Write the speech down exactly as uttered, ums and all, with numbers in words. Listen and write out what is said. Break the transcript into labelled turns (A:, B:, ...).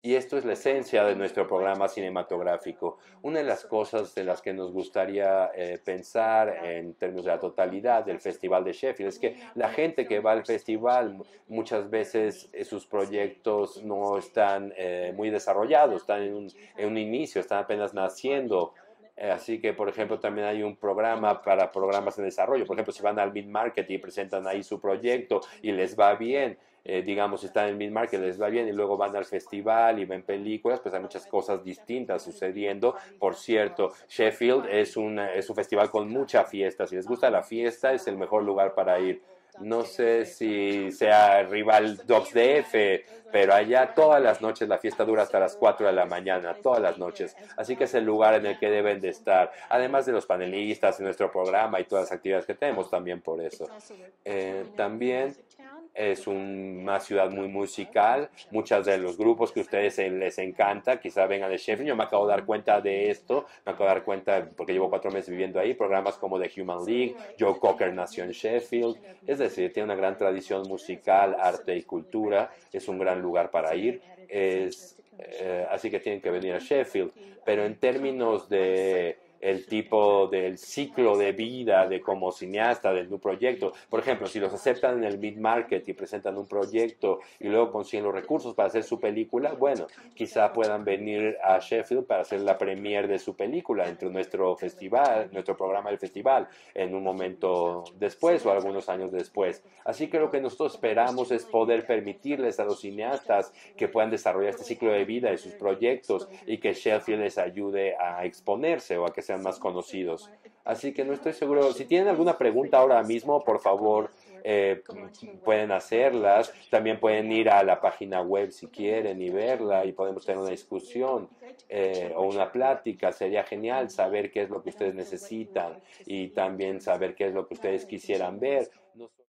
A: Y esto es la esencia de nuestro programa cinematográfico. Una de las cosas de las que nos gustaría eh, pensar en términos de la totalidad del Festival de Sheffield es que la gente que va al festival muchas veces eh, sus proyectos no están eh, muy desarrollados, están en un, en un inicio, están apenas naciendo. Eh, Así que, por ejemplo, también hay un programa para programas en desarrollo. Por ejemplo, si van al Mid Market y presentan ahí su proyecto y les va bien, eh, digamos, están en el Mid Market, les va bien y luego van al festival y ven películas, pues hay muchas cosas distintas sucediendo. Por cierto, Sheffield es un, es un festival con mucha fiesta. Si les gusta la fiesta, es el mejor lugar para ir. No sé si sea rival Docs D F, pero allá todas las noches la fiesta dura hasta las cuatro de la mañana, todas las noches. Así que es el lugar en el que deben de estar, además de los panelistas en nuestro programa y todas las actividades que tenemos también por eso. Eh, también es una ciudad muy musical. Muchos de los grupos que a ustedes les encanta, quizá vengan de Sheffield. Yo me acabo de dar cuenta de esto, me acabo de dar cuenta porque llevo cuatro meses viviendo ahí. Programas como The Human League, Joe Cocker nació en Sheffield. Es decir, tiene una gran tradición musical, arte y cultura. Es un gran lugar para ir. Es, eh, así que tienen que venir a Sheffield. Pero en términos de el tipo del ciclo de vida de como cineasta de un proyecto. Por ejemplo, si los aceptan en el mid-market y presentan un proyecto y luego consiguen los recursos para hacer su película, bueno, quizá puedan venir a Sheffield para hacer la premiere de su película entre nuestro festival, nuestro programa del festival, en un momento después o algunos años después. Así que lo que nosotros esperamos es poder permitirles a los cineastas que puedan desarrollar este ciclo de vida de sus proyectos y que Sheffield les ayude a exponerse o a que sean más conocidos. Así que no estoy seguro. Si tienen alguna pregunta ahora mismo, por favor, eh, pueden hacerlas. También pueden ir a la página web si quieren y verla y podemos tener una discusión eh, o una plática. Sería genial saber qué es lo que ustedes necesitan y también saber qué es lo que ustedes quisieran ver. No